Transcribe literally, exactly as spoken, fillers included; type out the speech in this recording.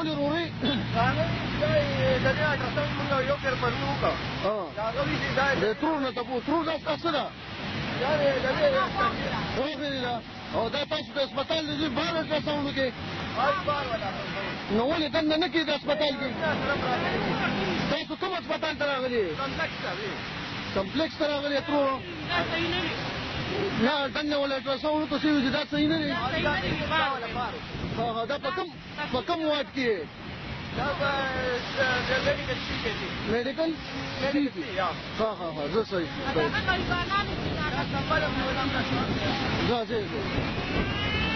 ولې وروړي د دې اټراساونډ مونږ یو پیر پرلو وکړ د هغه وي چې دا د ترور نه تپوس ترور دا ستا څه ده دا د دې راغلې ده او دا تاسو د هسپتال د دې بار اټراساونډ کې نو ولې دنده نه کېږي د هسپتال کې تاسو کوم هسپتال ته راغلي کمپلیکس ته راغلي ترور نه دنده ولې اټراساونډ ته شوي چې دا صحیح نه دی دا په کوم په کوم واټ کې دا میډیکل سی کې دي میډیکل سی ها ها ها زه صحیح دا غریبانو چې دا زه ځه